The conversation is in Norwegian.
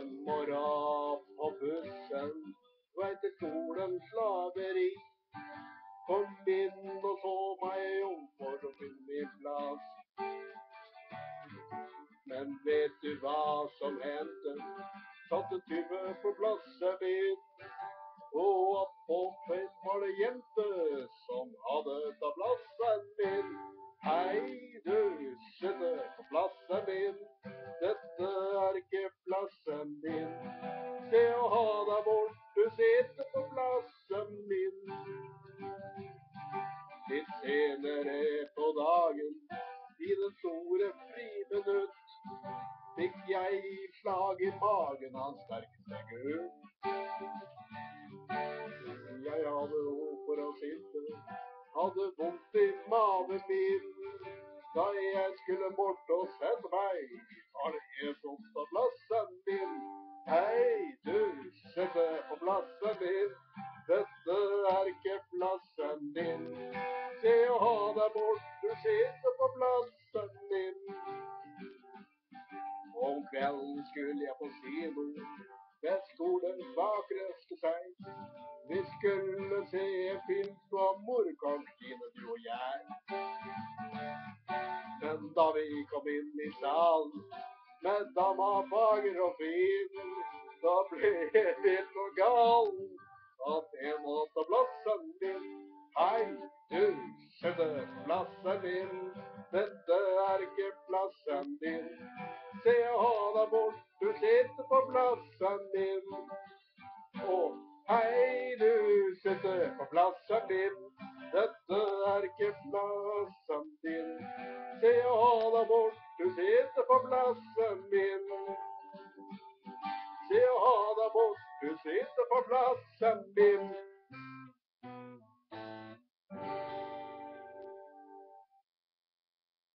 morgen på bussen, og etter skolens slaveri. Kom inn og så meg om for å finne min plass. Men vet du hva som hendte? Satt en tyve på plassen min, og attpåtil var det jente som hadde tatt plassen min. Hei, du sitter på plassen min, dette er ikke plassen din. Se å ha deg bort, du sitter på plassen min. Litt senere på dagen, i den store friminutt, fikk jeg slag i magen av den sterkeste gutt. Jeg hadde ro for å sitte, hadde vondt i maven min. Da jeg skulle bort og sette meg, var det en som på plassen min. Hei, du sitter på plassen min, dette er ikke plassen din. Se å ha deg bort, du sitter på plassen min. Om kvelden skulle jeg på kino, ved skolens bakreste seg. Vi skulle se en film på morgenkantine, du og jeg. Men da vi kom inn i salen, med dama fager og fin, da ble jeg vill og gal, at en måtte plassen min. Hei, du sitter på plassen min, dette er ikke plassen din. Se å ha deg bort, du sitter på plassen min. Og hei, du sitter på plassen min, dette er ikke plassen din. Se å ha deg bort, du sitter på plassen min. Se å ha deg bort, du sitter på plassen min.